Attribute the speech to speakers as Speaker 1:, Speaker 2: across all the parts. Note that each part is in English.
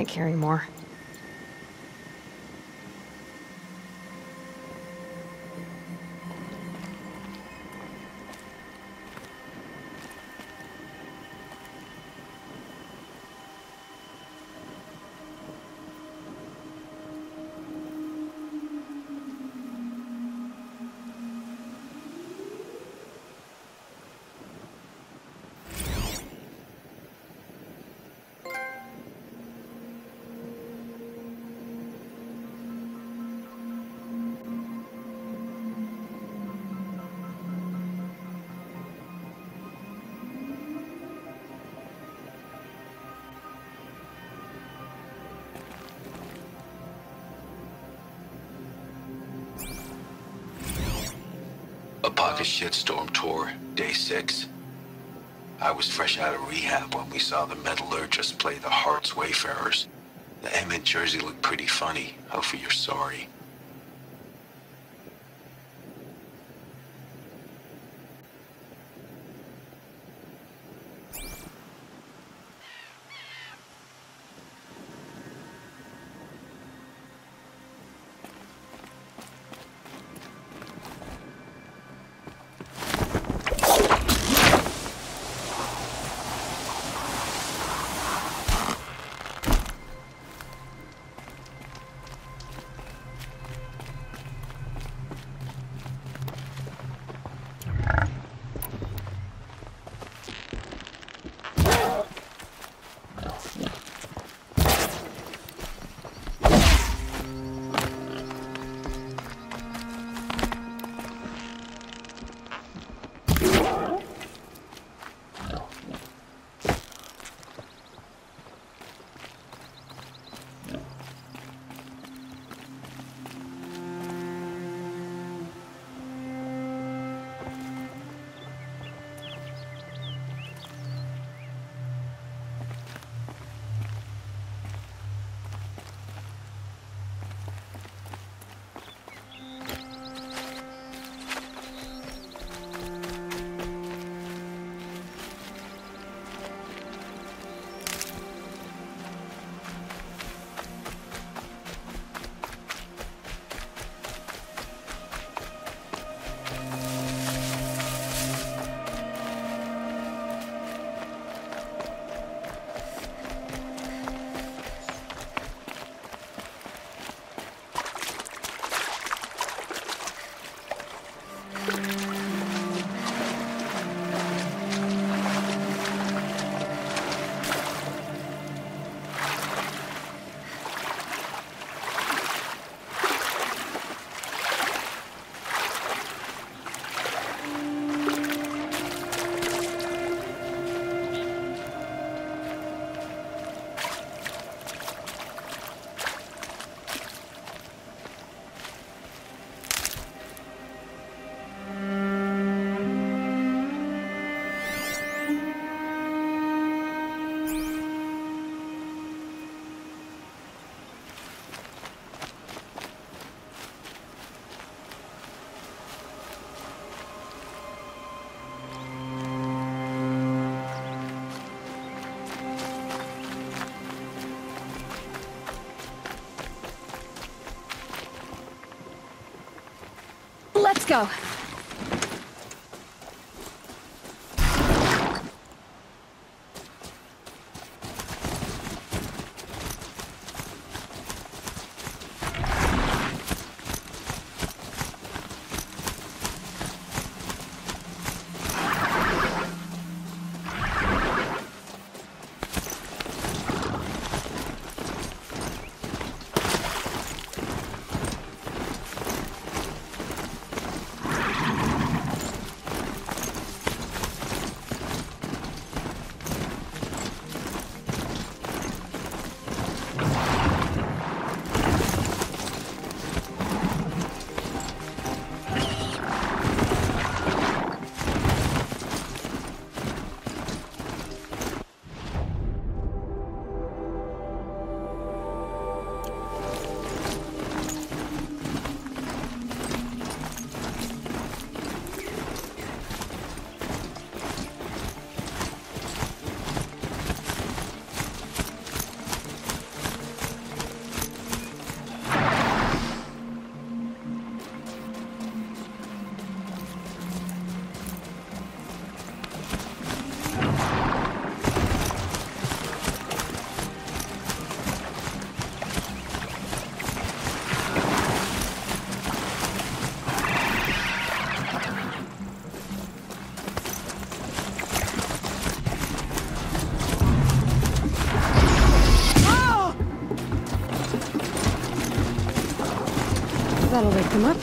Speaker 1: can't carry more.
Speaker 2: Apocalypse Shitstorm Tour, Day 6. I was fresh out of rehab when we saw the metallurgist play the Hearts Wayfarers. The M in Jersey looked pretty funny. Hopefully you're sorry.
Speaker 1: Let's go. That'll wake them up.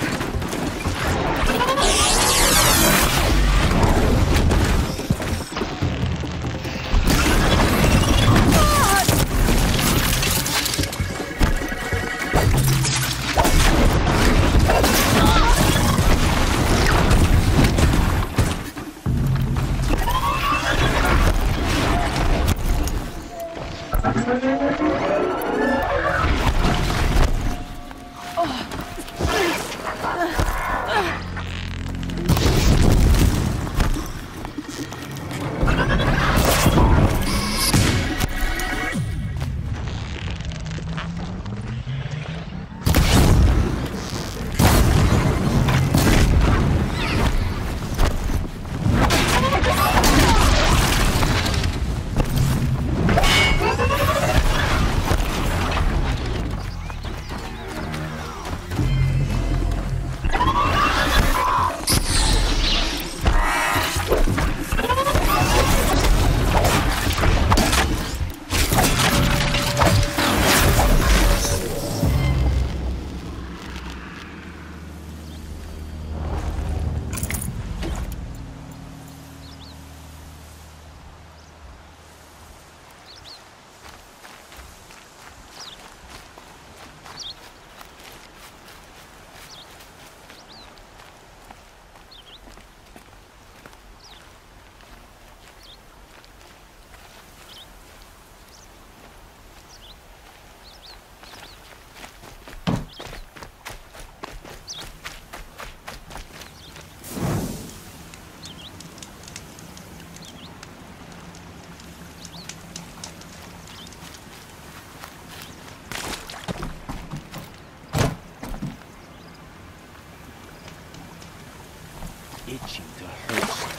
Speaker 3: Itching to hurt.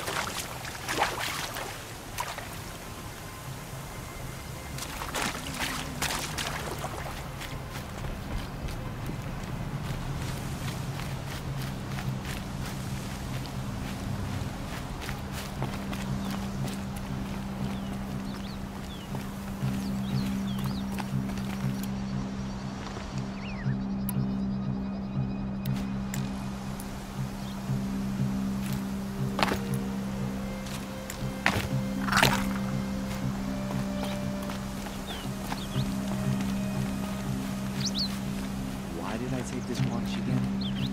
Speaker 3: Why did I take this watch again?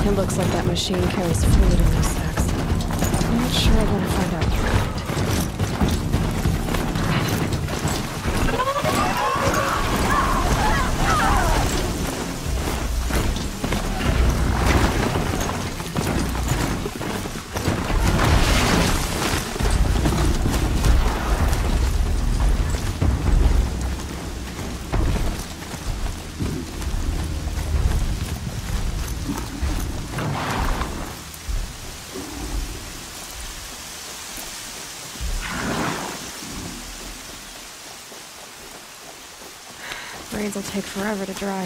Speaker 1: It looks like that machine carries fluid in those sacks. I'm not sure I want to find out through it. Brains will take forever to dry.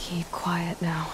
Speaker 1: Keep quiet now.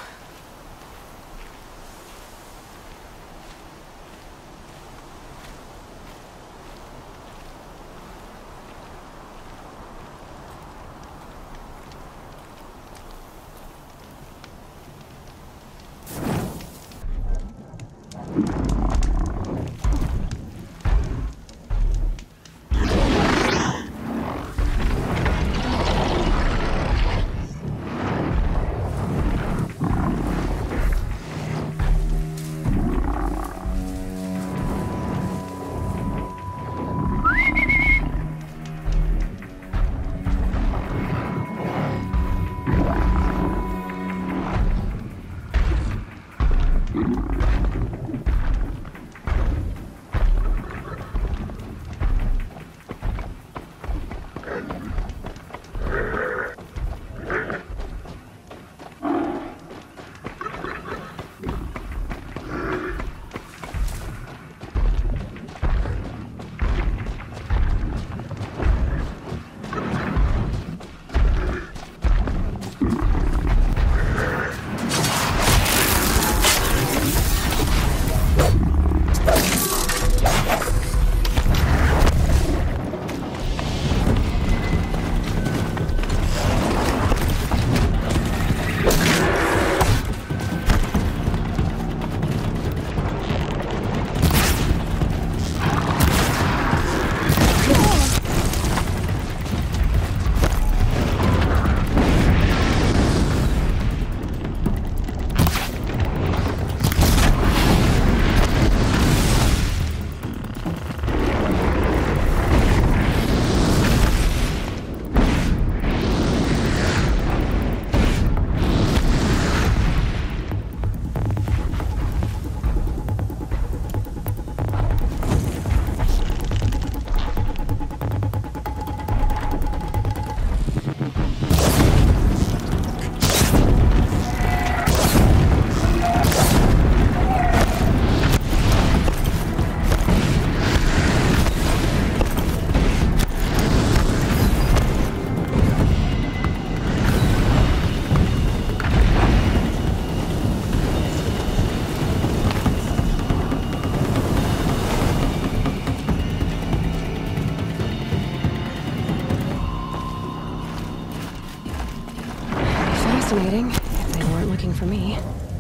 Speaker 1: Fascinating, if they weren't looking for me.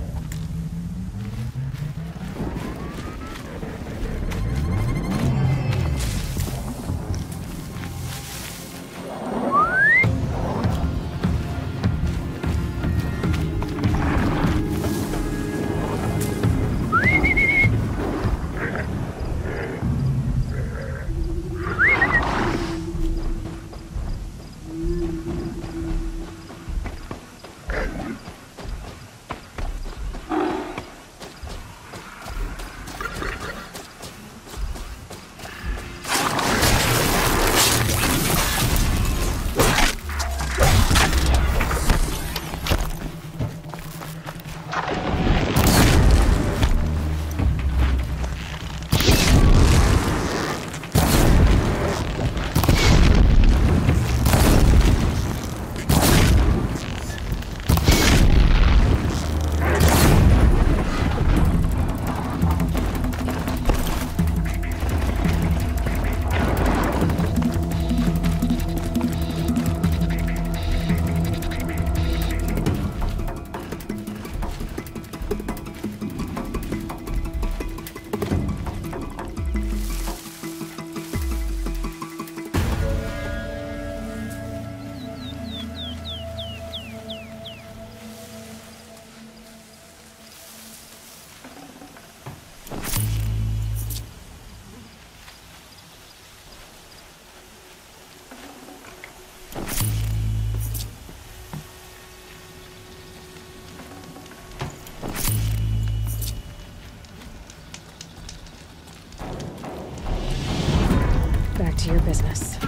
Speaker 1: Back to your business.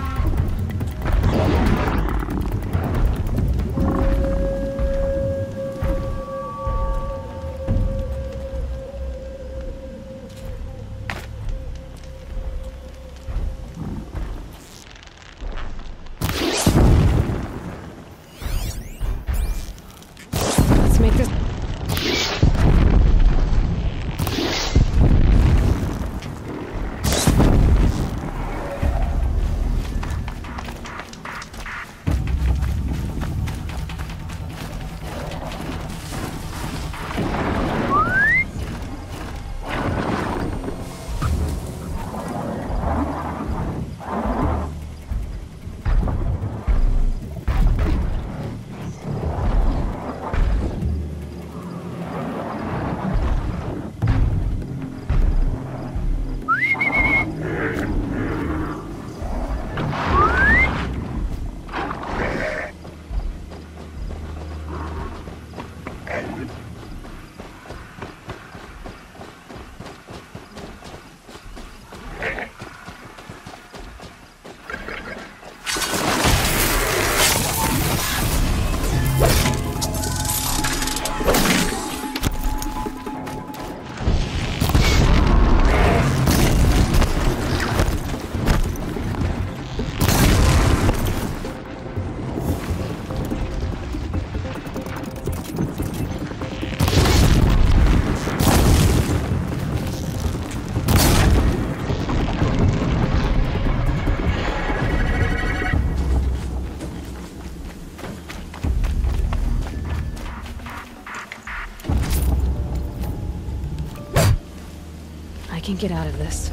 Speaker 1: I can get out of this.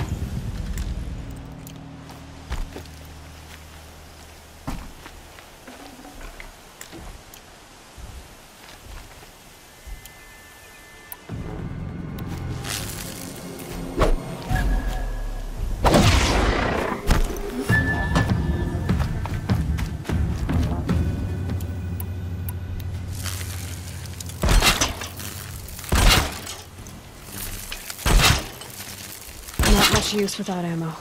Speaker 1: Not much use without ammo.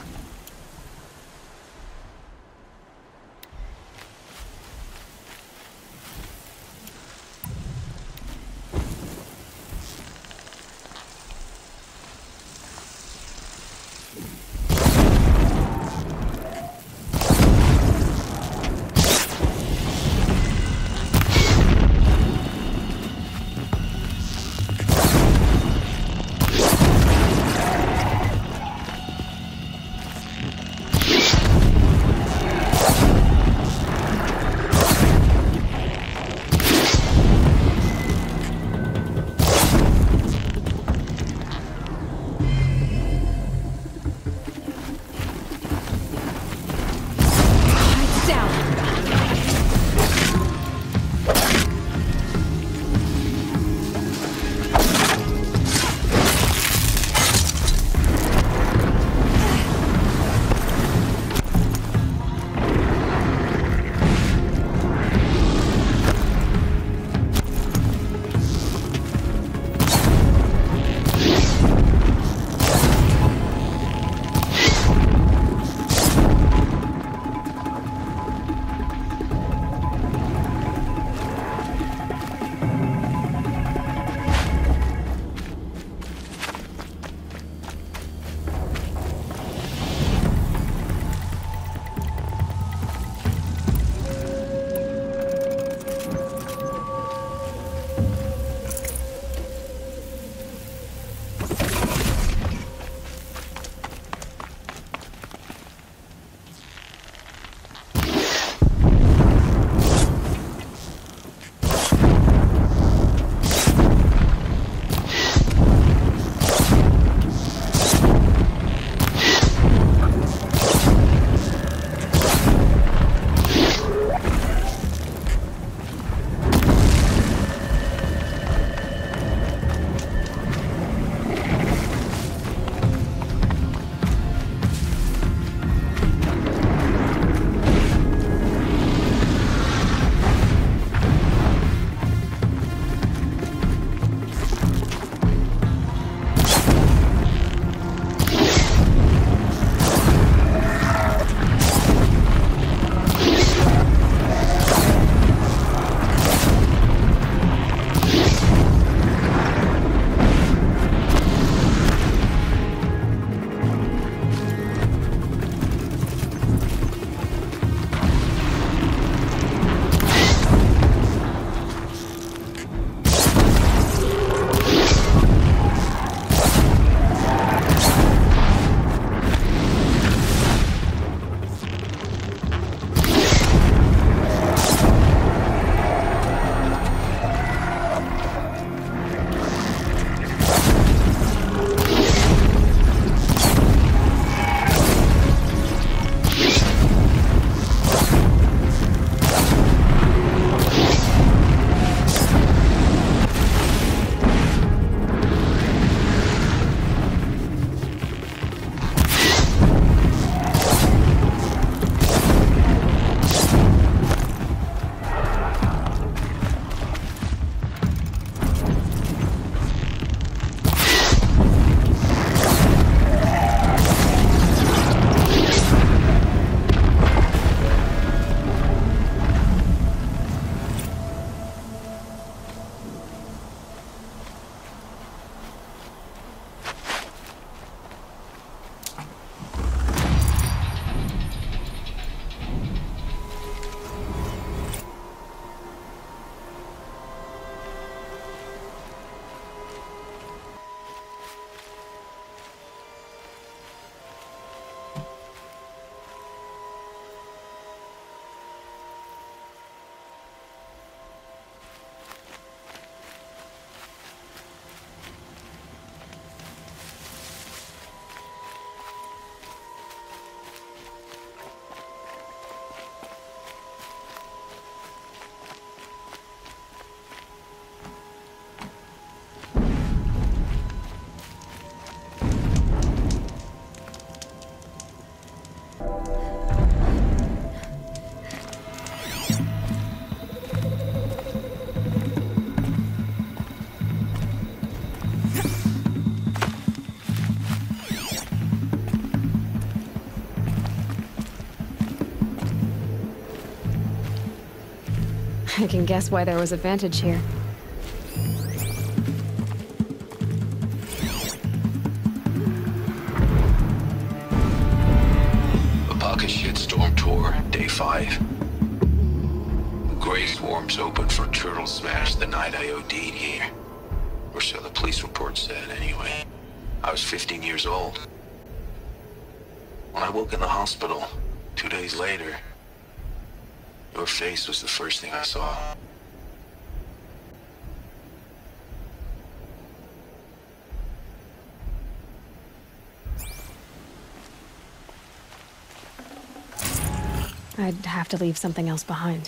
Speaker 1: I can guess why there was a vantage here.
Speaker 2: Apaka Shitstorm Tour, Day 5. The Grey Swarms opened for Turtle Smash the night I OD'd here. Or so the police report said, anyway. I was 15 years old. When I woke in the hospital, 2 days later, your face was the first thing I saw.
Speaker 1: I'd have to leave something else behind.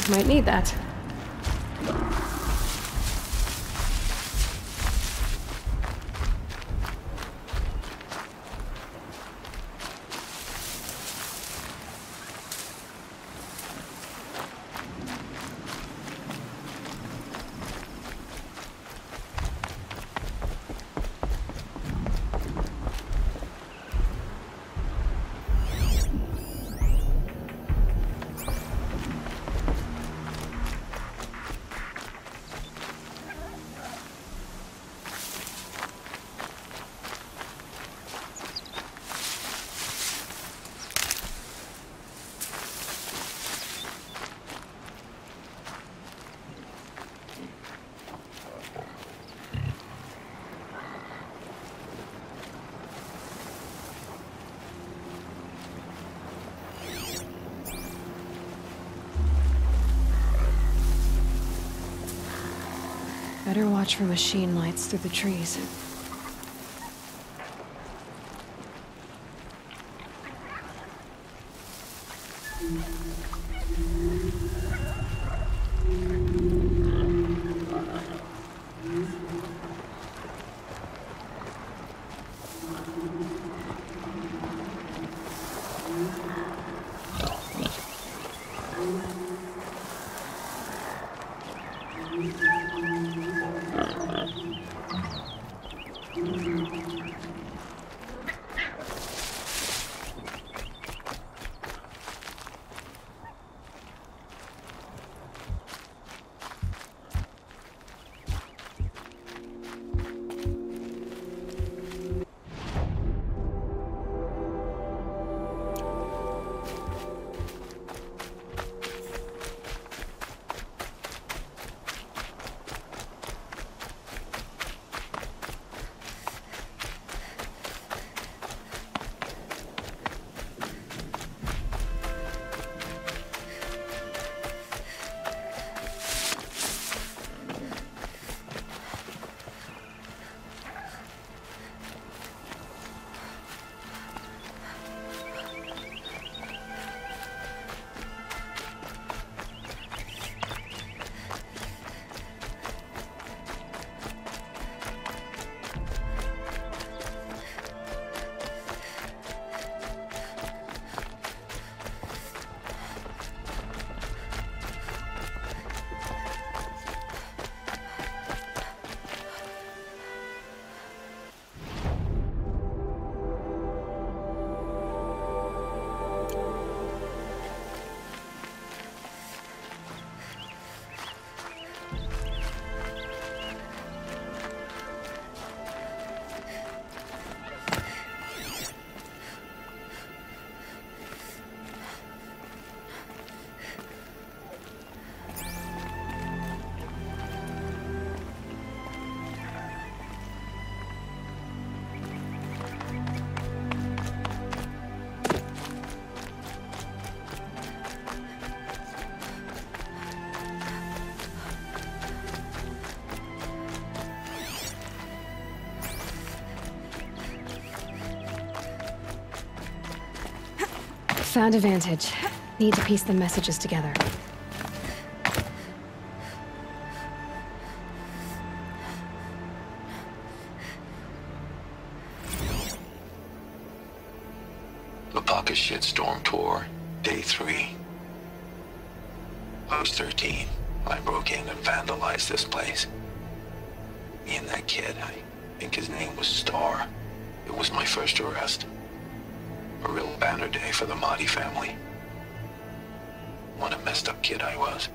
Speaker 1: Might need that. Better watch for machine lights through the trees. Found a vantage. Need to piece the messages together.
Speaker 2: Lepaka Shitstorm Tour, Day 3. I was 13. I broke in and vandalized this place. Me and that kid, I think his name was Star. It was my first arrest. A real banner day for the Mahdi family. What a messed up kid I was.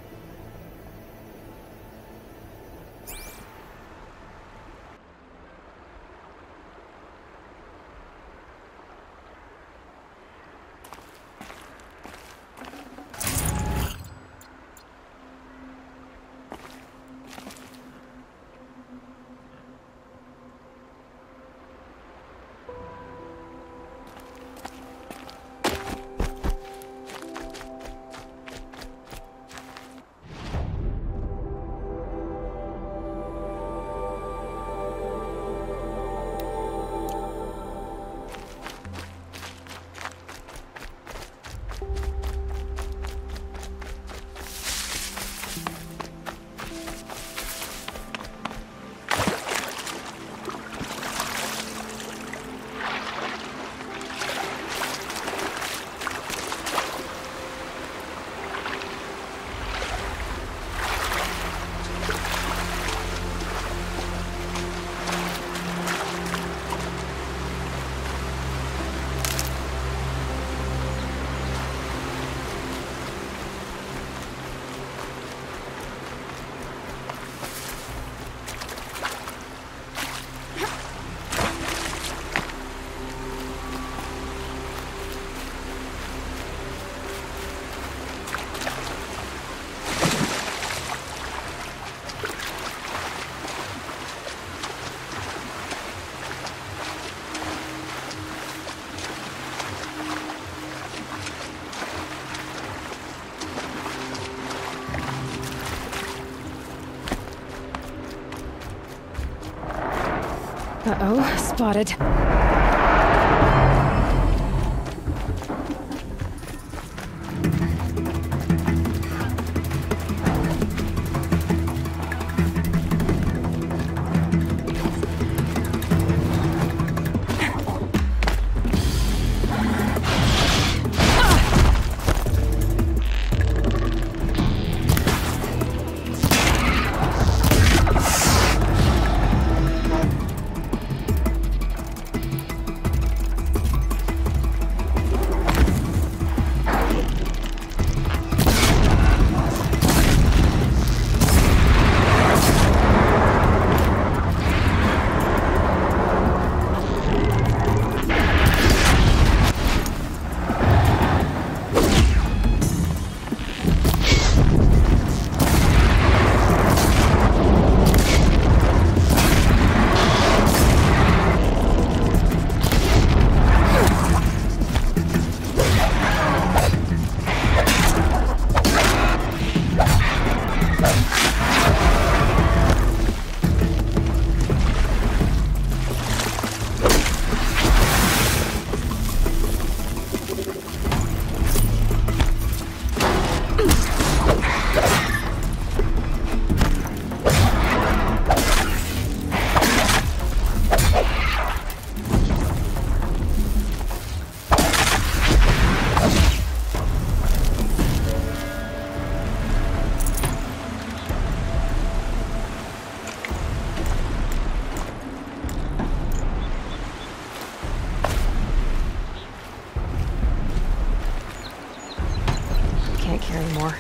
Speaker 1: Uh-oh, spotted. Can't carry more.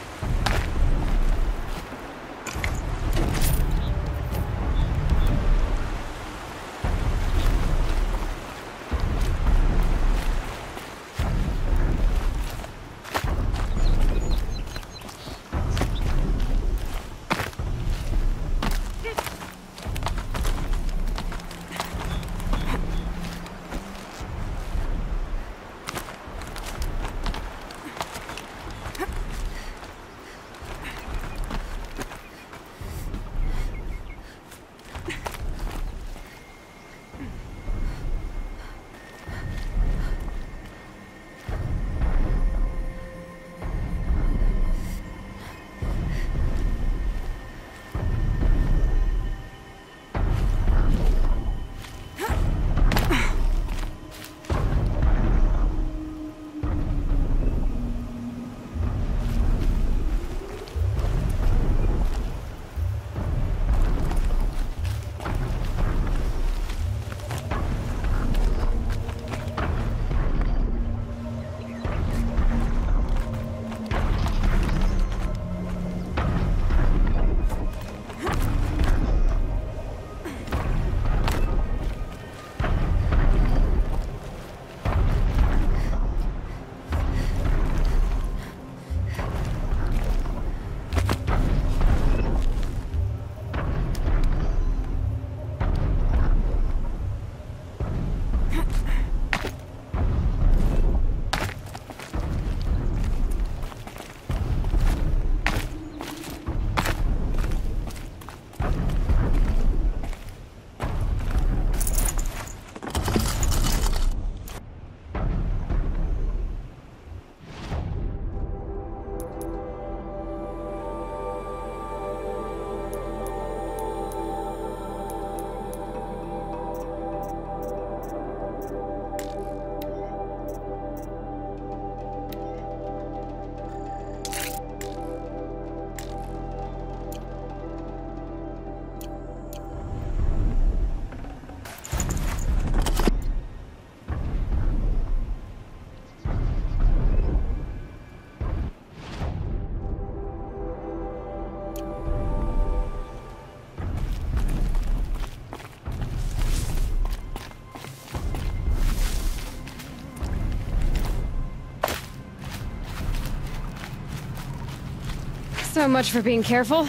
Speaker 1: So much for being careful.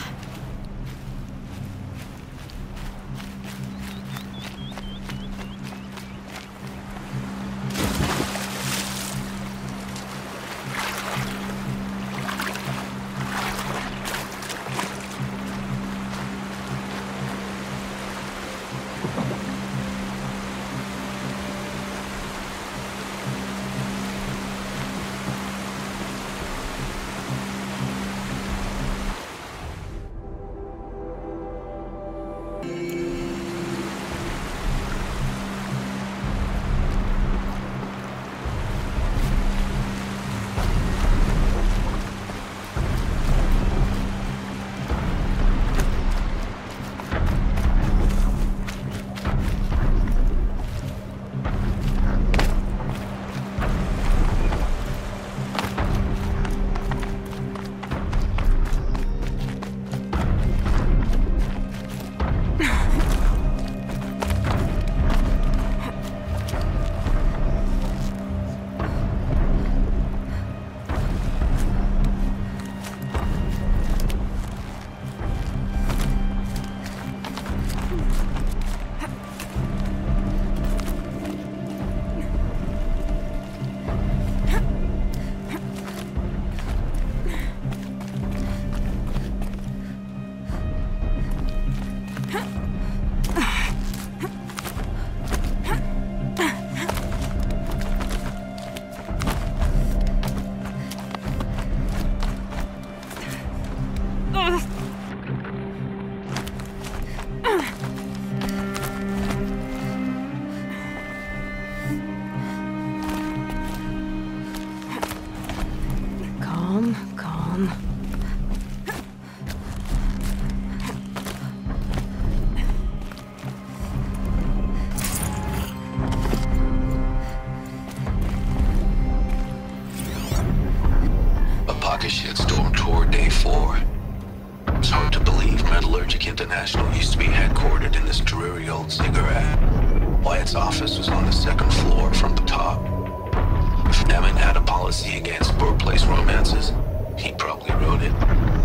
Speaker 2: Delta National used to be headquartered in this dreary old ziggurat. Wyatt's office was on the second floor from the top. If Emmett had a policy against workplace romances, he probably wrote it.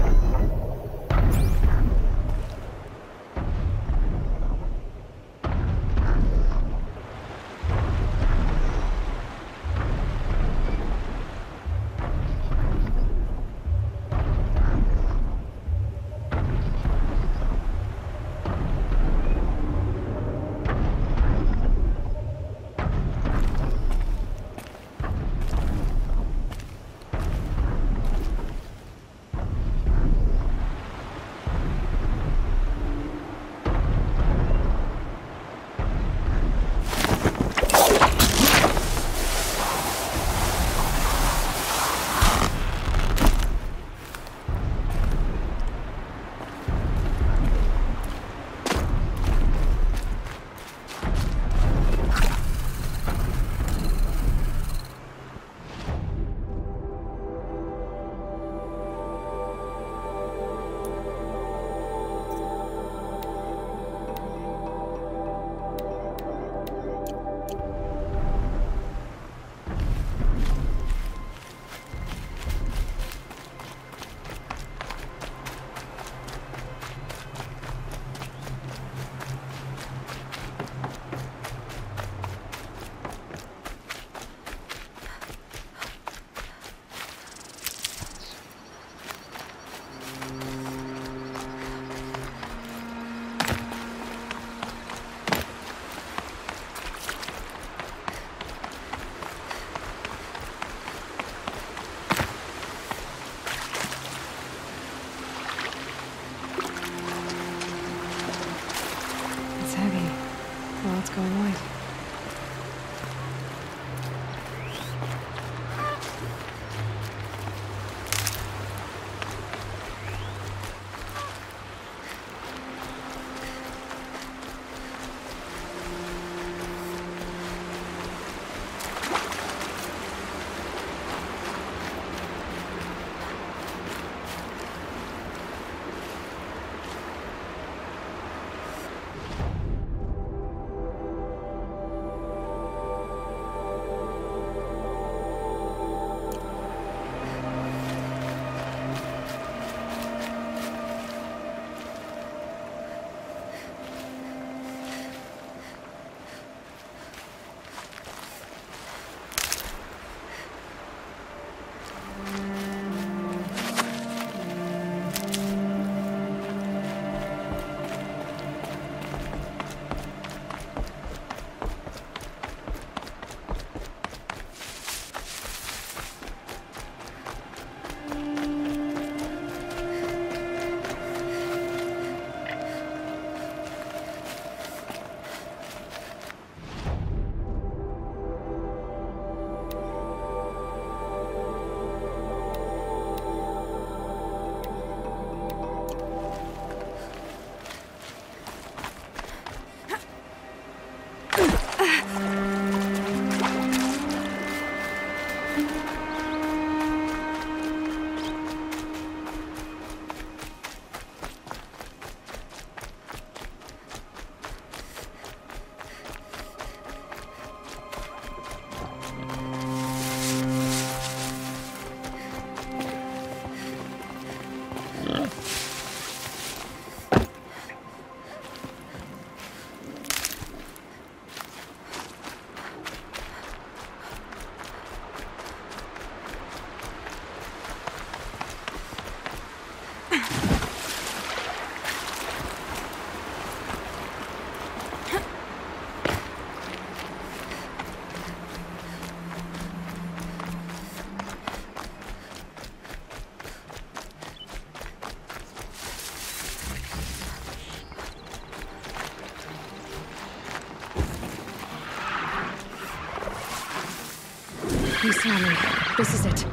Speaker 1: He saw me. This is it.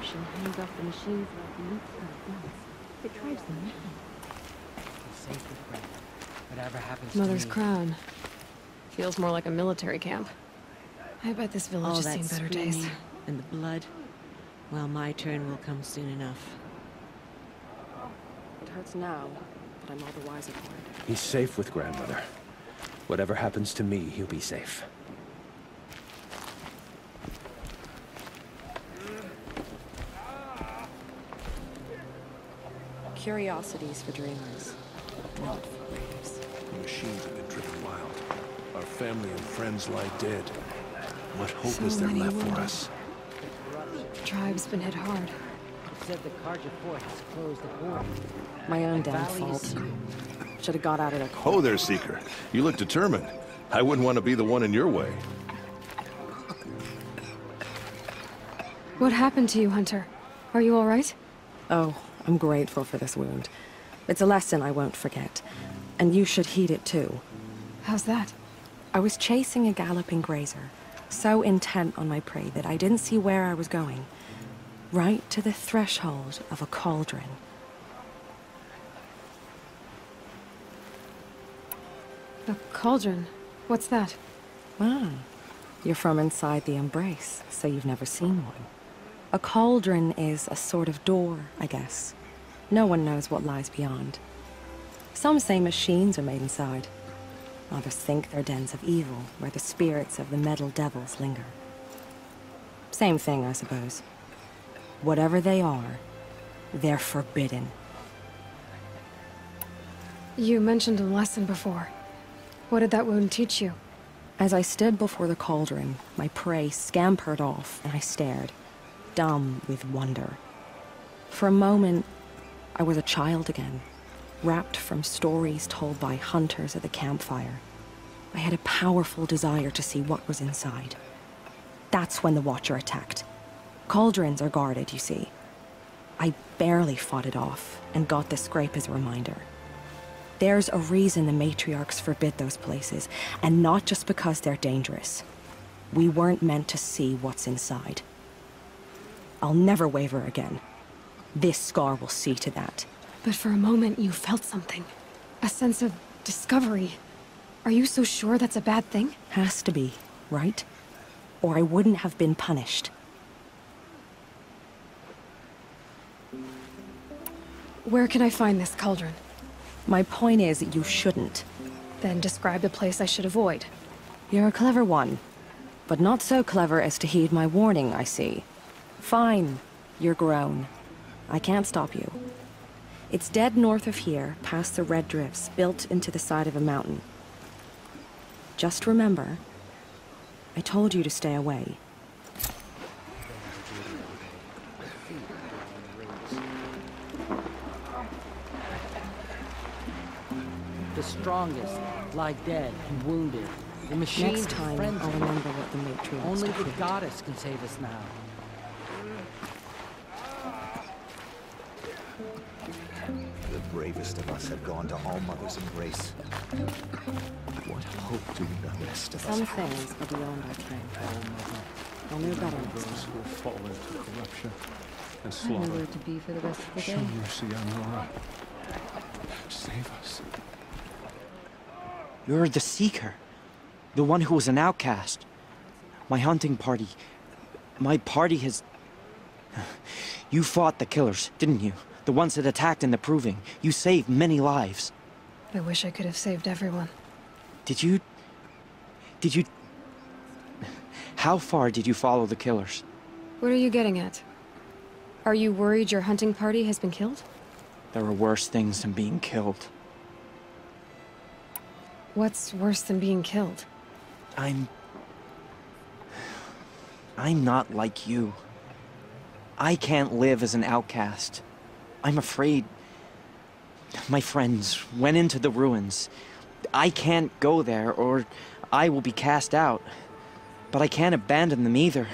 Speaker 4: corruption hangs off the machines like meat on a fence. It drives them mad.
Speaker 3: Be safe with Grandmother. Whatever happens
Speaker 1: Mother's
Speaker 3: to me.
Speaker 1: crown. Feels more like a military camp. I bet this village
Speaker 4: All
Speaker 1: has
Speaker 4: that
Speaker 1: seen better days.
Speaker 4: screaming and the blood. Well, my turn will come soon enough. It hurts now, but I'm all the wiser for it.
Speaker 5: He's safe with Grandmother. Whatever happens to me, he'll be safe.
Speaker 4: Curiosities for dreamers, not for braves.
Speaker 6: The machines have been driven wild. Our family and friends lie dead. What hope
Speaker 1: So
Speaker 6: is there
Speaker 1: many
Speaker 6: left for
Speaker 1: wounded.
Speaker 6: us?
Speaker 1: The tribe's been hit hard.
Speaker 3: It said the Karja fort has closed the border.
Speaker 4: My own damn
Speaker 3: Valley is
Speaker 4: fault.
Speaker 3: sealed.
Speaker 4: Should have got out of there.
Speaker 6: Oh there, Seeker. You look determined. I wouldn't want to be the one in your way.
Speaker 1: What happened to you, Hunter? Are you all right?
Speaker 4: Oh, I'm grateful for this wound. It's a lesson I won't forget. And you should heed it too.
Speaker 1: How's that?
Speaker 4: I was chasing a galloping grazer, so intent on my prey that I didn't see where I was going. Right to the threshold of a cauldron.
Speaker 1: A cauldron. What's that?
Speaker 4: Ah, you're from inside the Embrace, so you've never seen one. A cauldron is a sort of door, I guess. No one knows what lies beyond. Some say machines are made inside. Others think they're dens of evil, where the spirits of the metal devils linger. Same thing, I suppose. Whatever they are, they're forbidden.
Speaker 1: You mentioned a lesson before. What did that wound teach you?
Speaker 4: As I stood before the cauldron, my prey scampered off, and I stared, dumb with wonder. For a moment, I was a child again, wrapped from stories told by hunters at the campfire. I had a powerful desire to see what was inside. That's when the Watcher attacked. Cauldrons are guarded, you see. I barely fought it off, and got the scrape as a reminder. There's a reason the matriarchs forbid those places, and not just because they're dangerous. We weren't meant to see what's inside. I'll never waver again. This scar will see to that.
Speaker 1: But for a moment you felt something. A sense of discovery. Are you so sure that's a bad thing?
Speaker 4: Has to be, right? Or I wouldn't have been punished.
Speaker 1: Where can I find this cauldron?
Speaker 4: My point is, you shouldn't.
Speaker 1: Then describe the place I should avoid.
Speaker 4: You're a clever one. But not so clever as to heed my warning, I see. Fine. You're grown. I can't stop you. It's dead north of here, past the red drifts, built into the side of a mountain. Just remember, I told you to stay away.
Speaker 3: The strongest lie dead and wounded. The machines
Speaker 4: Next time,
Speaker 3: friends
Speaker 4: I'll remember what the matriarchs
Speaker 3: Only the
Speaker 4: decreed.
Speaker 3: goddess can save us now.
Speaker 7: The bravest of us have gone to All-Mother's embrace. What hope do the rest of us
Speaker 4: Some
Speaker 7: have?
Speaker 4: things are beyond our strength. I knew better next
Speaker 6: Those
Speaker 4: time.
Speaker 6: who have fallen to corruption and
Speaker 4: I know
Speaker 6: slaughter.
Speaker 4: where to be for the rest of the
Speaker 6: Show
Speaker 4: day.
Speaker 6: mercy on Laura. Save us.
Speaker 8: You're the Seeker. The one who was an outcast. My hunting party. My party has... You fought the killers, didn't you? The ones that attacked in the Proving. You saved many lives.
Speaker 1: I wish I could have saved everyone.
Speaker 8: Did you... How far did you follow the killers?
Speaker 1: What are you getting at? Are you worried your hunting party has been killed?
Speaker 8: There are worse things than being killed.
Speaker 1: What's worse than being killed?
Speaker 8: I'm not like you. I can't live as an outcast. I'm afraid... My friends went into the ruins. I can't go there, or I will be cast out. But I can't abandon them either.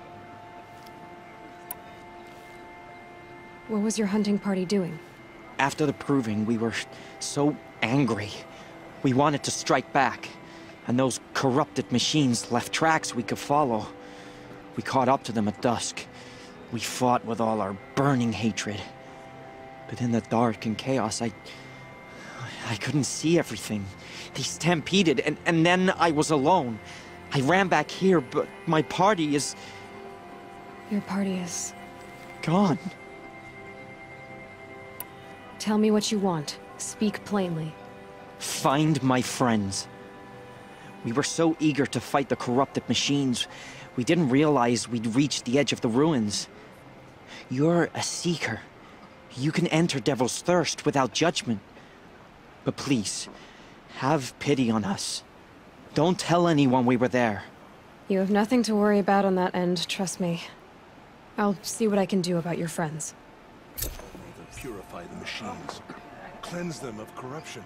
Speaker 1: What was your hunting party doing?
Speaker 8: After the Proving, we were so angry. We wanted to strike back. And those corrupted machines left tracks we could follow. We caught up to them at dusk. We fought with all our burning hatred. But in the dark and chaos, I couldn't see everything. They stampeded, and then I was alone. I ran back here, but my party is...
Speaker 1: Your party is...
Speaker 8: gone.
Speaker 1: Tell me what you want. Speak plainly.
Speaker 8: Find my friends. We were so eager to fight the corrupted machines, we didn't realize we'd reached the edge of the ruins. You're a seeker. You can enter Devil's Thirst without judgment. But please, have pity on us. Don't tell anyone we were there.
Speaker 1: You have nothing to worry about on that end, trust me. I'll see what I can do about your friends.
Speaker 6: Purify the machines. Cleanse them of corruption.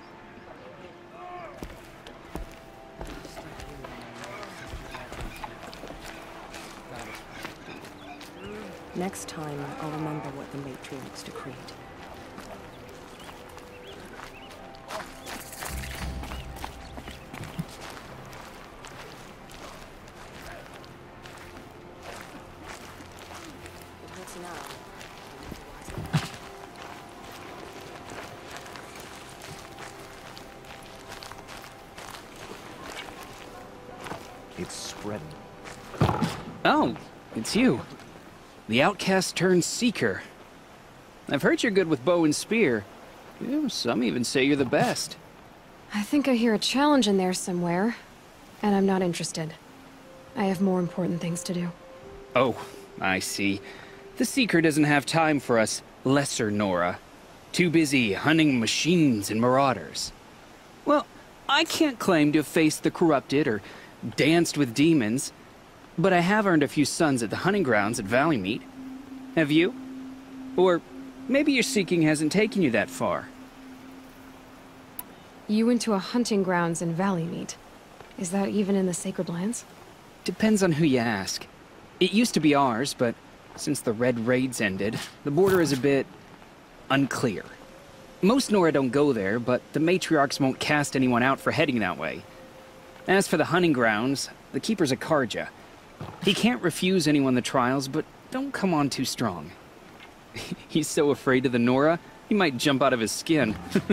Speaker 4: Next time, I'll remember what the matriarchs decreed.
Speaker 7: It's spreading.
Speaker 9: Oh, it's you. The outcast turned seeker. I've heard you're good with bow and spear. Some even say you're the best.
Speaker 1: I think I hear a challenge in there somewhere, and I'm not interested. I have more important things to do.
Speaker 9: Oh, I see. The Seeker doesn't have time for us lesser Nora. Too busy hunting machines and marauders. Well, I can't claim to have faced the corrupted or danced with demons, but I have earned a few suns at the hunting grounds at Valleymeet. Have you? Or maybe your seeking hasn't taken you that far.
Speaker 1: You went to a hunting grounds in Valleymeet. Is that even in the Sacred Lands?
Speaker 9: Depends on who you ask. It used to be ours, but since the Red Raids ended, the border is a bit unclear. Most Nora don't go there, but the matriarchs won't cast anyone out for heading that way. As for the hunting grounds, the Keeper's a Karja. He can't refuse anyone the trials, but don't come on too strong. He's so afraid of the Nora, he might jump out of his skin.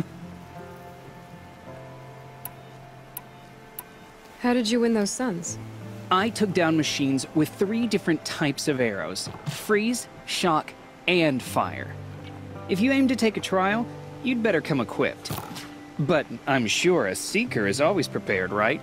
Speaker 1: How did you win those suns?
Speaker 9: I took down machines with 3 different types of arrows: freeze, shock, and fire. If you aim to take a trial, you'd better come equipped. But I'm sure a Seeker is always prepared, right?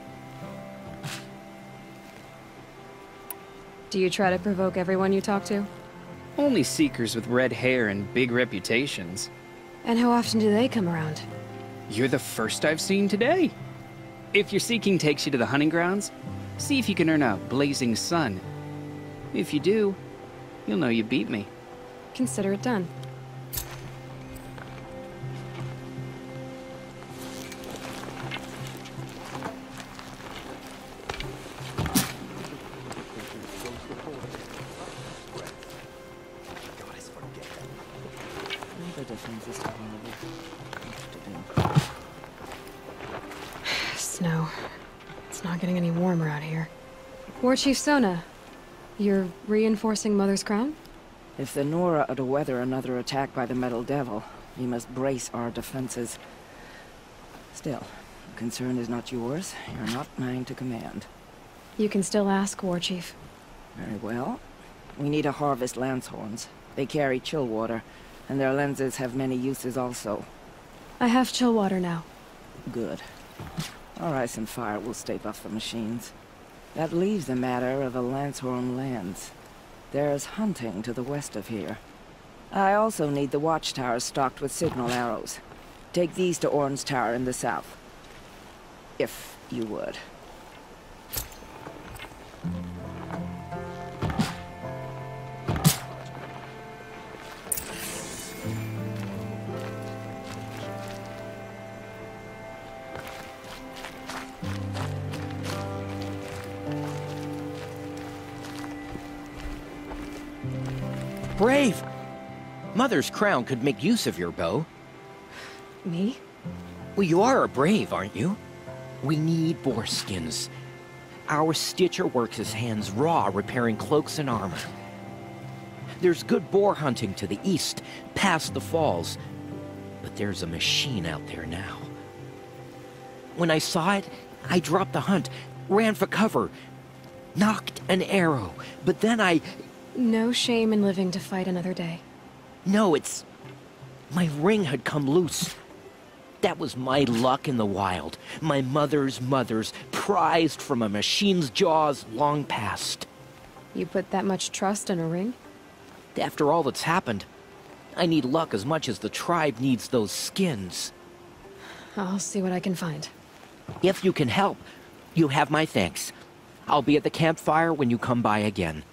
Speaker 1: Do you try to provoke everyone you talk to?
Speaker 9: Only Seekers with red hair and big reputations.
Speaker 1: And how often do they come around?
Speaker 9: You're the first I've seen today. If your seeking takes you to the hunting grounds, see if you can earn a blazing sun. If you do, you'll know you beat me.
Speaker 1: Consider it done. Snow. It's not getting any warmer out here. War Chief Sona, you're reinforcing Mother's Crown?
Speaker 10: If the Nora are to weather another attack by the Metal Devil, we must brace our defenses. Still, the concern is not yours. You're not mine to command.
Speaker 1: You can still ask, War Chief.
Speaker 10: Very well. We need to harvest Lancehorns. They carry chill water, and their lenses have many uses also.
Speaker 1: I have chill water now.
Speaker 10: Good. Our ice and fire will stave off the machines. That leaves the matter of a Lancehorn lens. There's hunting to the west of here. I also need the watchtowers stocked with signal arrows. Take these to Orn's Tower in the south. If you would.
Speaker 11: Brave! Mother's Crown could make use of your bow.
Speaker 1: Me?
Speaker 11: Well, you are a brave, aren't you? We need boar skins. Our Stitcher works his hands raw repairing cloaks and armor. There's good boar hunting to the east, past the falls. But there's a machine out there now. When I saw it, I dropped the hunt, ran for cover, knocked an arrow, but then I...
Speaker 1: No shame in living to fight another day.
Speaker 11: No, it's... my ring had come loose. That was my luck in the wild. My mother's prized from a machine's jaws long past.
Speaker 1: You put that much trust in a ring?
Speaker 11: After all that's happened, I need luck as much as the tribe needs those skins.
Speaker 1: I'll see what I can find.
Speaker 11: If you can help, you have my thanks. I'll be at the campfire when you come by again.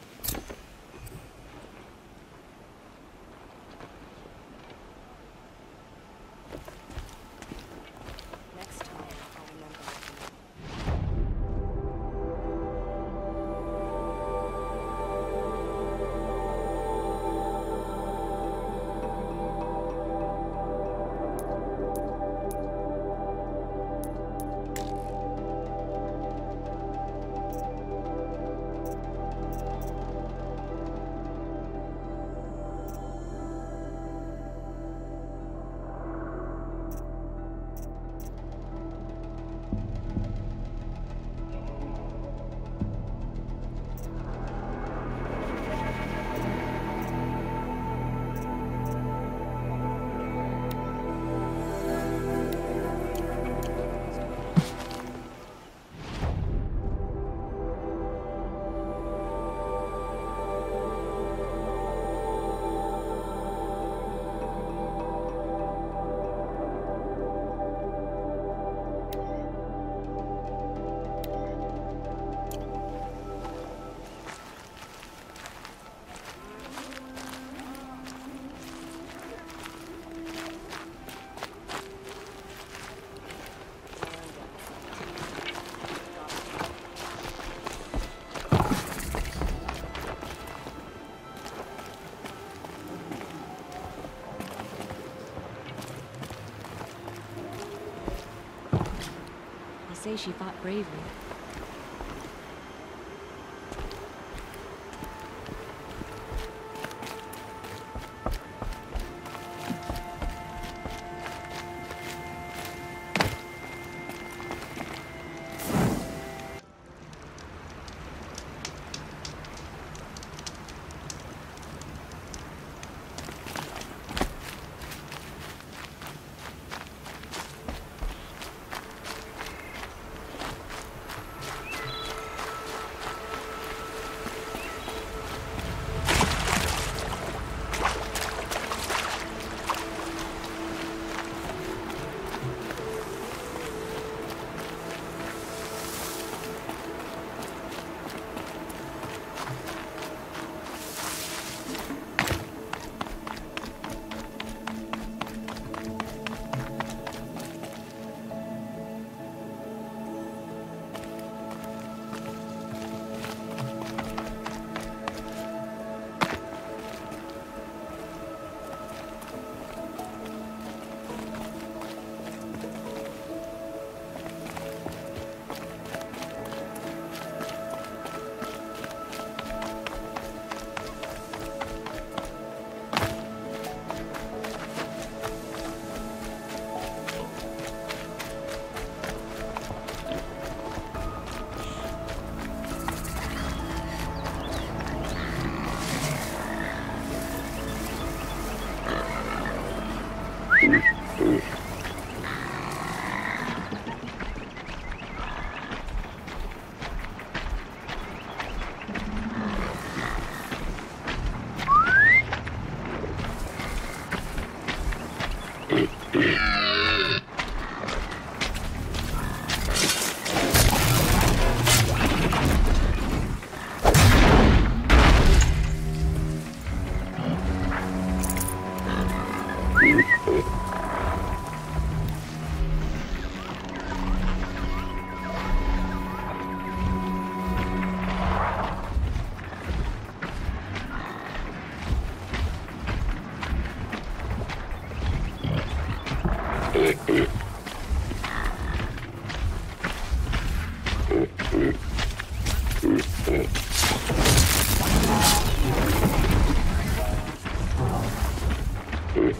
Speaker 12: Say she fought bravely.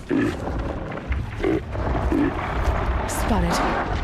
Speaker 1: Spotted.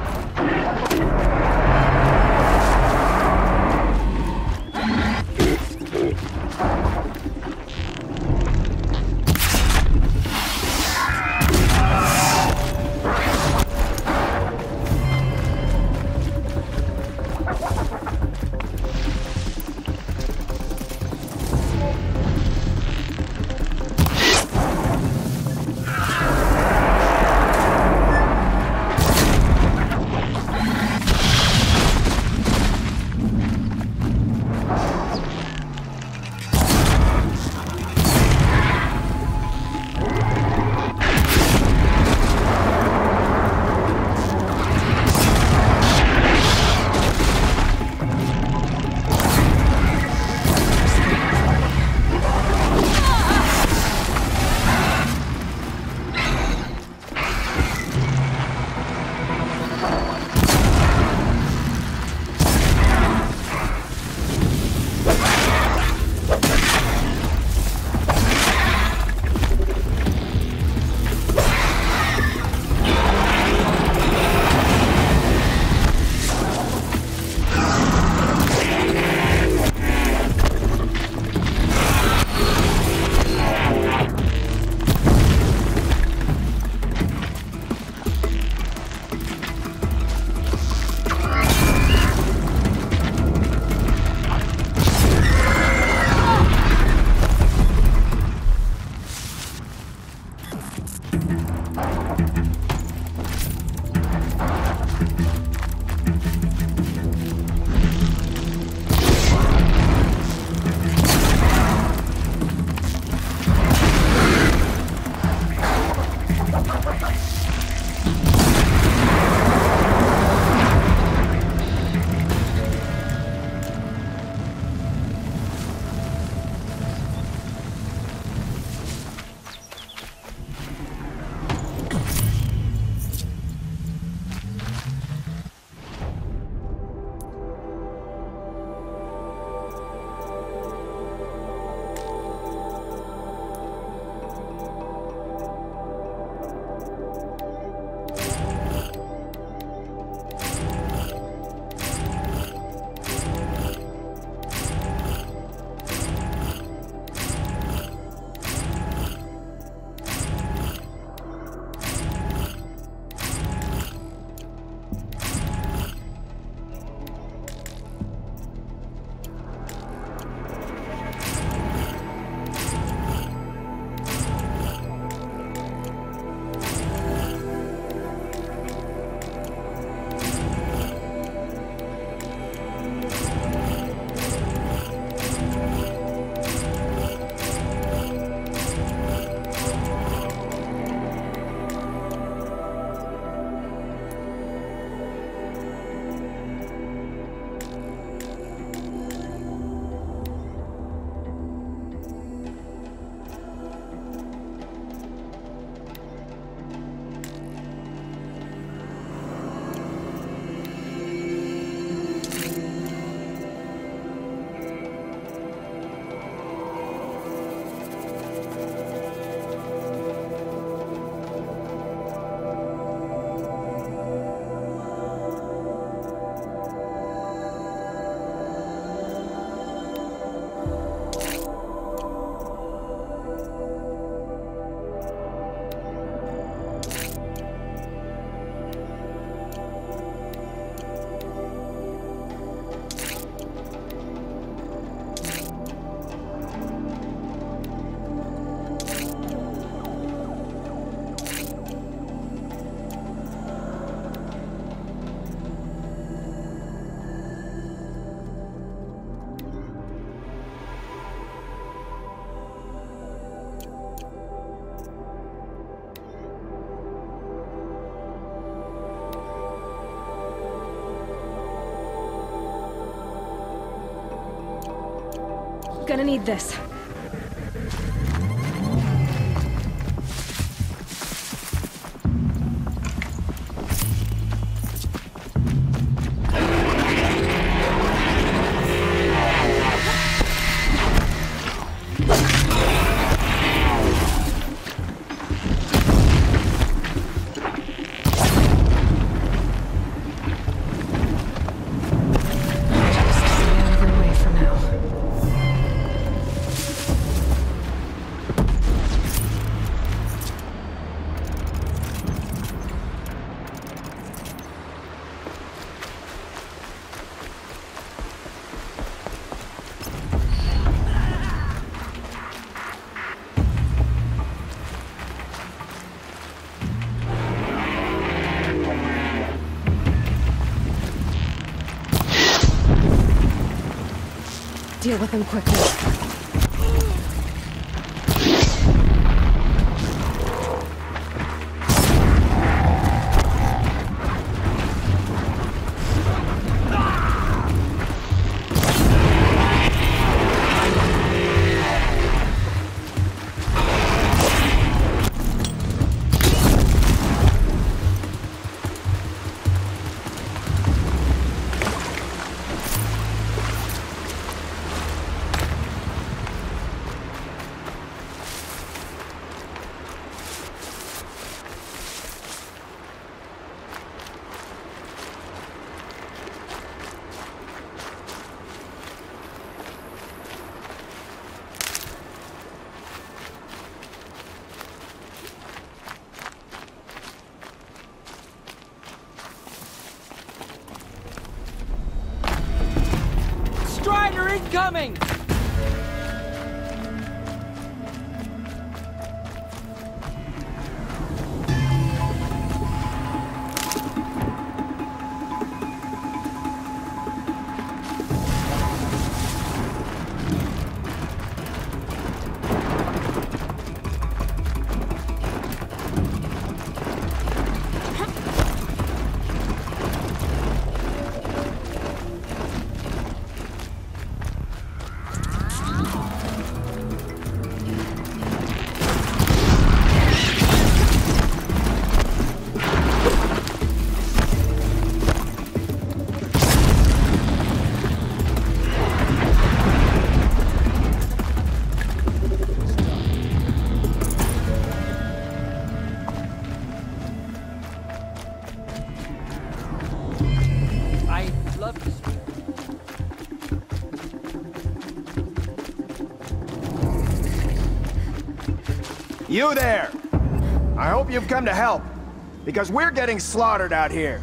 Speaker 1: Gonna need this. Deal with him quickly.
Speaker 9: Strider incoming!
Speaker 12: You there! I hope you've come to help, because we're getting slaughtered out here.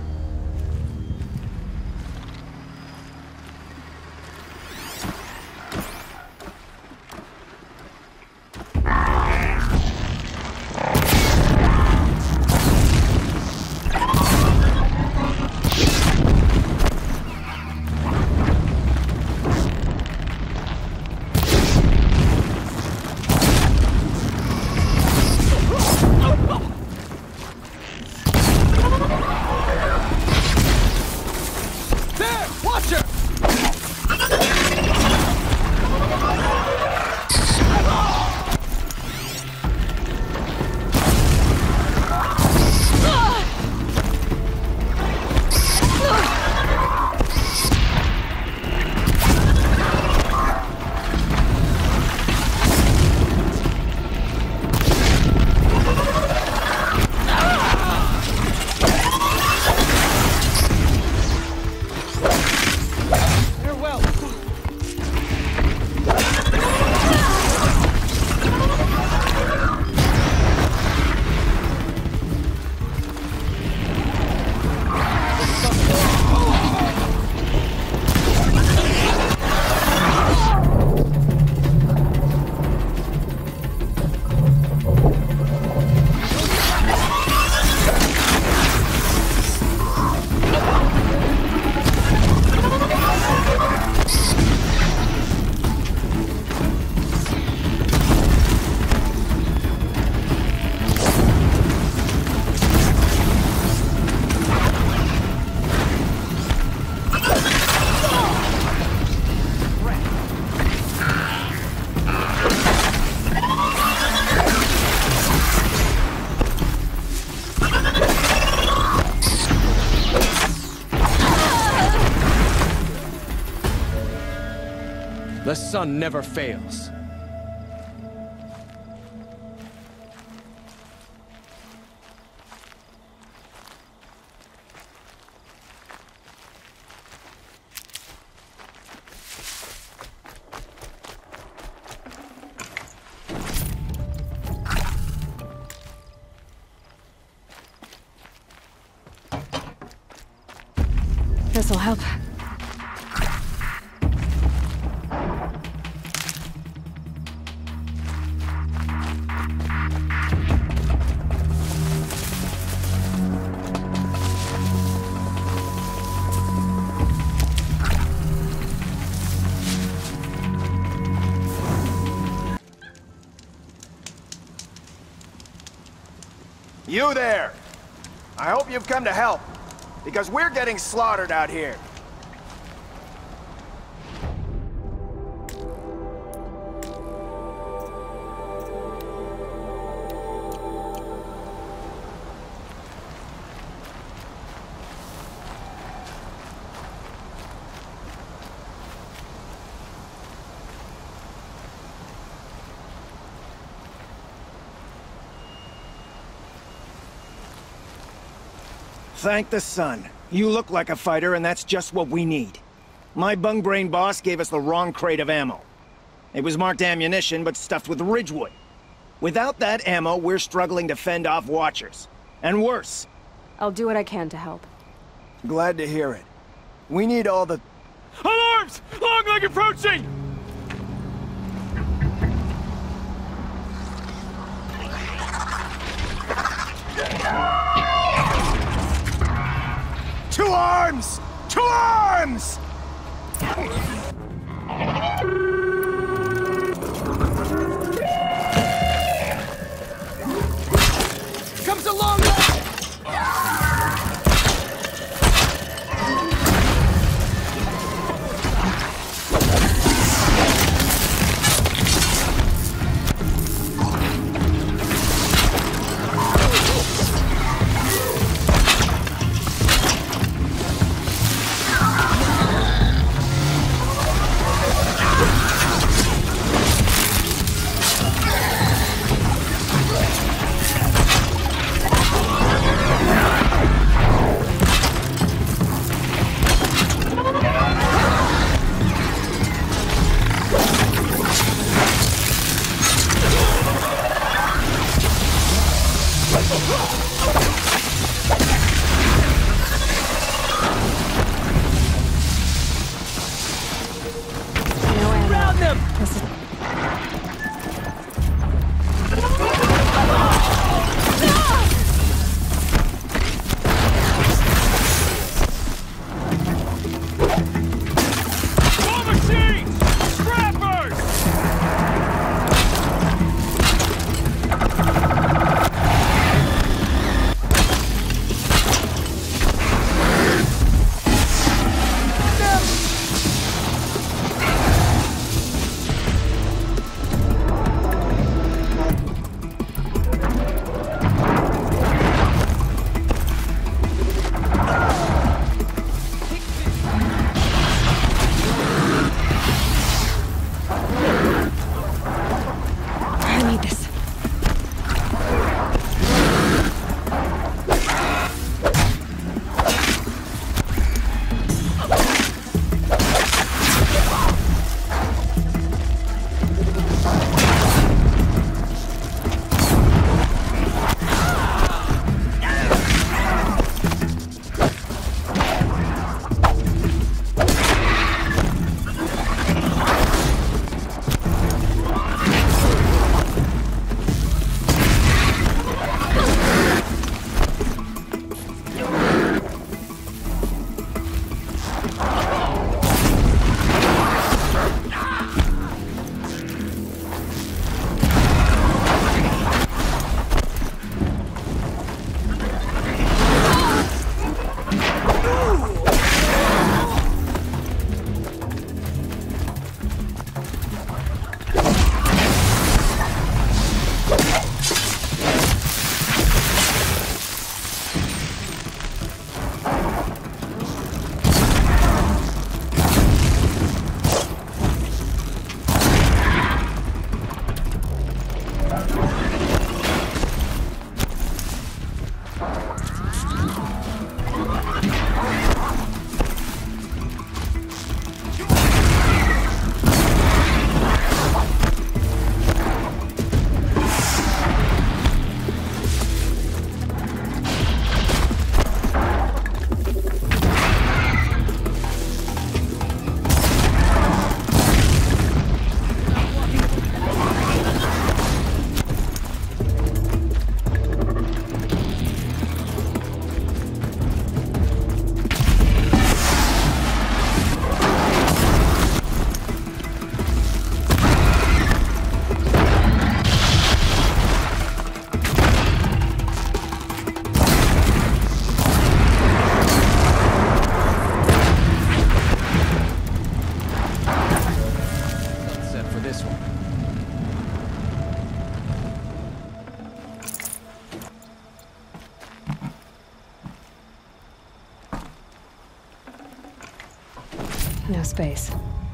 Speaker 5: The sun never fails.
Speaker 1: This'll help.
Speaker 12: You there! I hope you've come to help, because we're getting slaughtered out here. Thank the sun. You look like a fighter, and that's just what we need. My bung-brain boss gave us the wrong crate of ammo. It was marked ammunition, but stuffed with Ridgewood. Without that ammo, we're struggling to fend off Watchers. And worse.
Speaker 1: I'll do what I can to help.
Speaker 12: Glad to hear it. We need all the...
Speaker 13: Alarms! Long leg approaching!
Speaker 12: Two arms! Two arms!
Speaker 13: Comes a long leg!
Speaker 1: No space.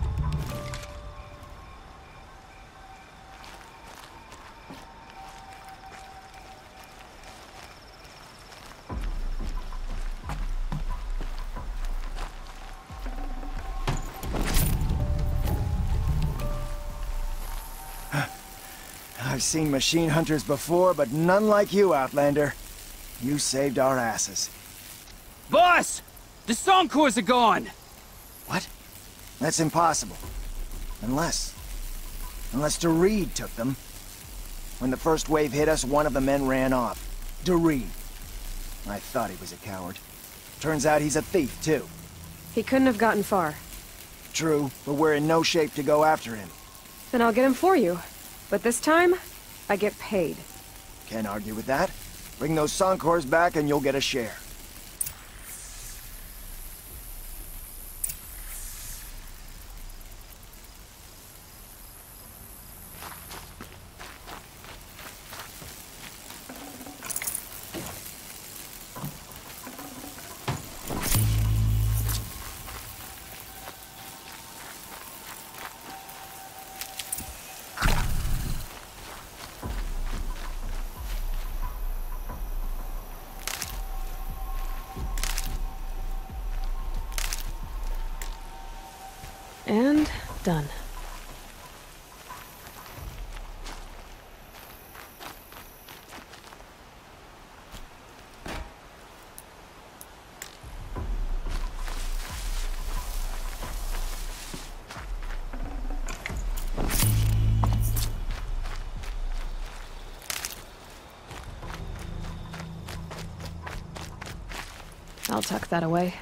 Speaker 12: I've seen machine hunters before, but none like you, Outlander. You saved our asses.
Speaker 9: Boss! The Soncors are gone!
Speaker 12: What? That's impossible. Unless DeReed took them. When the first wave hit us, one of the men ran off. DeReed. I thought he was a coward. Turns out he's a thief, too.
Speaker 1: He couldn't have gotten far.
Speaker 12: True, but we're in no shape to go after him.
Speaker 1: Then I'll get him for you. But this time, I get paid.
Speaker 12: Can't argue with that. Bring those Soncors back and you'll get a share.
Speaker 1: And done. I'll tuck that away.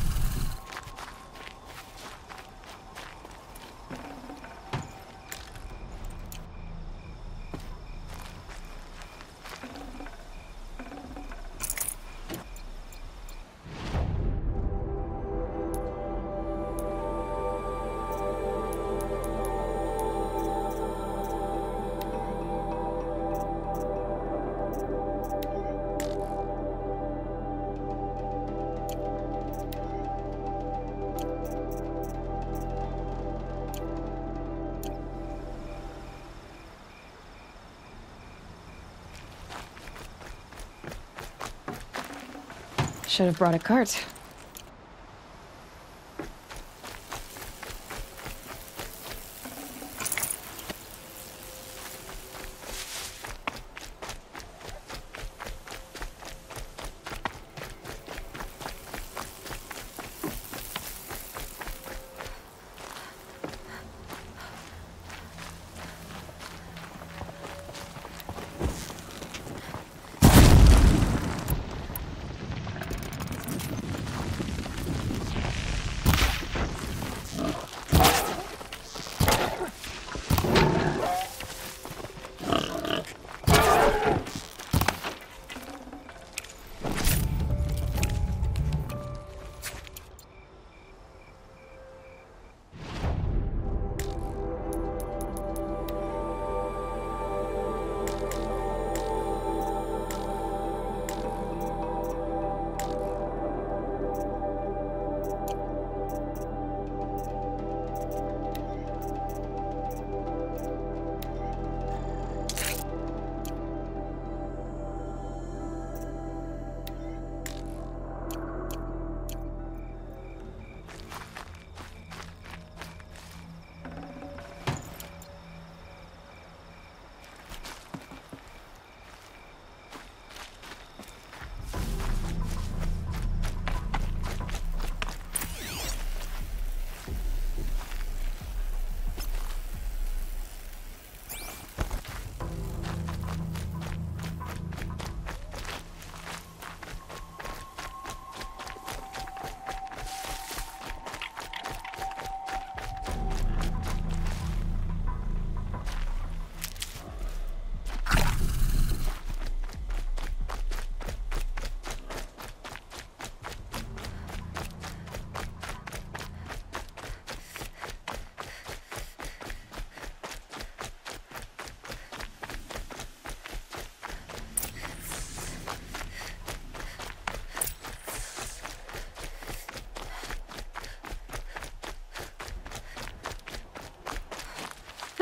Speaker 1: Should have brought a cart.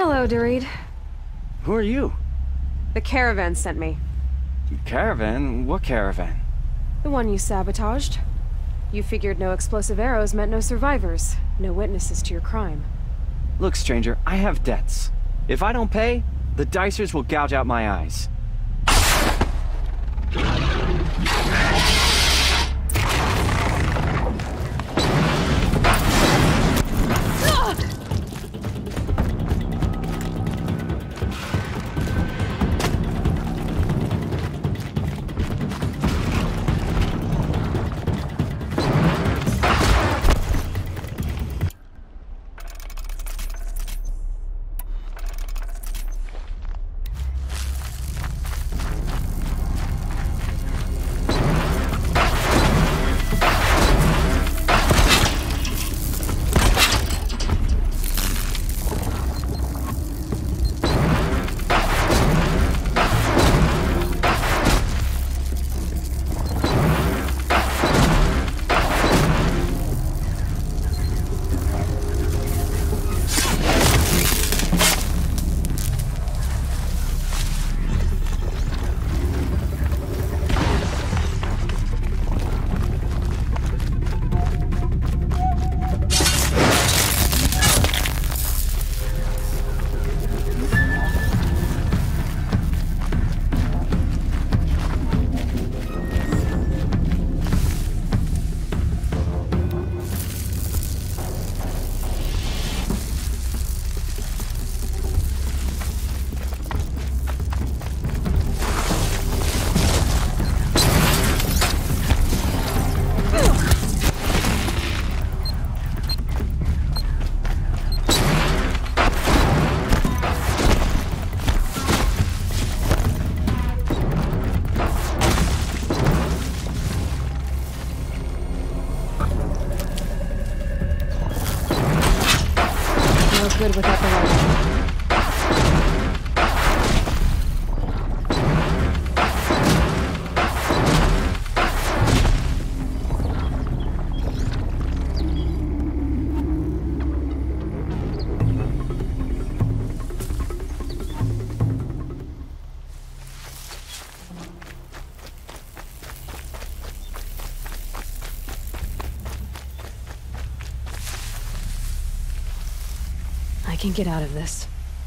Speaker 1: Hello, Dorit.
Speaker 8: Who are you?
Speaker 1: The caravan sent me.
Speaker 8: Caravan? What caravan?
Speaker 1: The one you sabotaged. You figured no explosive arrows meant no survivors, no witnesses to your crime.
Speaker 8: Look, stranger, I have debts. If I don't pay, the Dicers will gouge out my eyes.
Speaker 1: Good without the light. I can get out of this.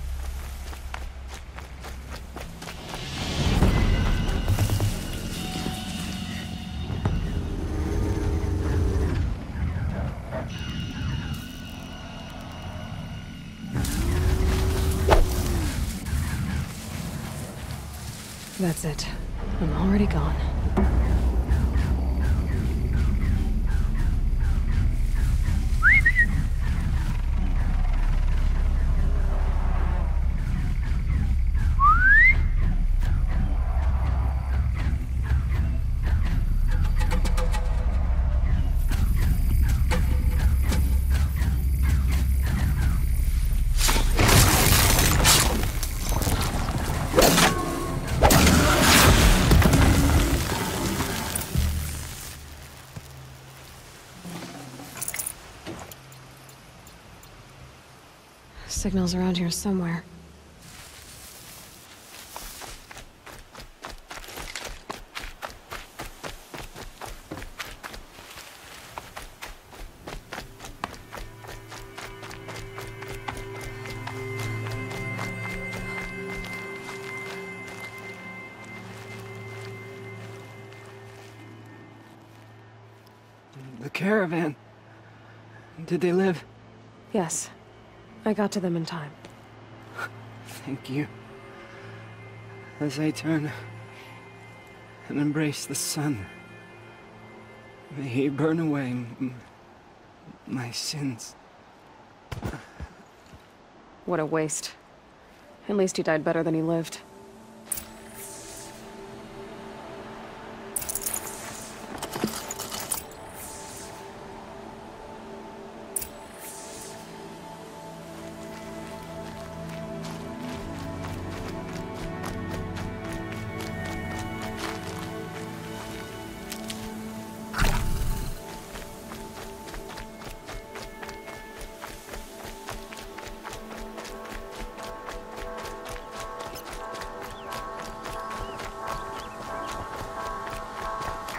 Speaker 1: That's it. I'm already gone. Signals around here somewhere.
Speaker 8: The caravan. Did they live?
Speaker 1: Yes. I got to them in time.
Speaker 8: Thank you. As I turn and embrace the sun, may he burn away my sins.
Speaker 1: What a waste. At least he died better than he lived.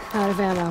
Speaker 1: Out of ammo.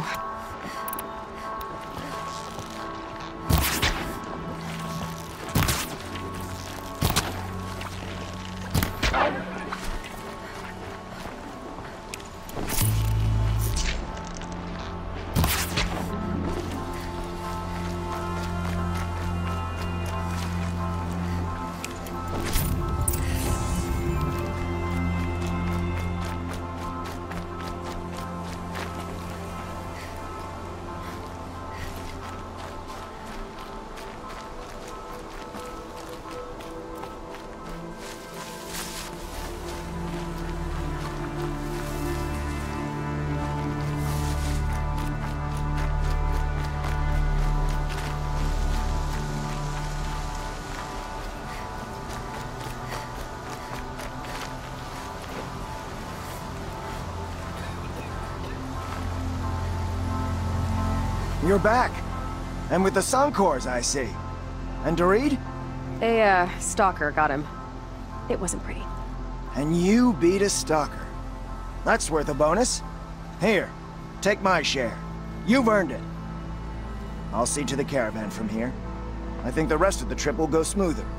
Speaker 12: You're back. And with the Suncors, I see. And Dorid?
Speaker 14: A, stalker got him. It wasn't pretty.
Speaker 12: And you beat a stalker. That's worth a bonus. Here, take my share. You've earned it. I'll see to the caravan from here. I think the rest of the trip will go smoother.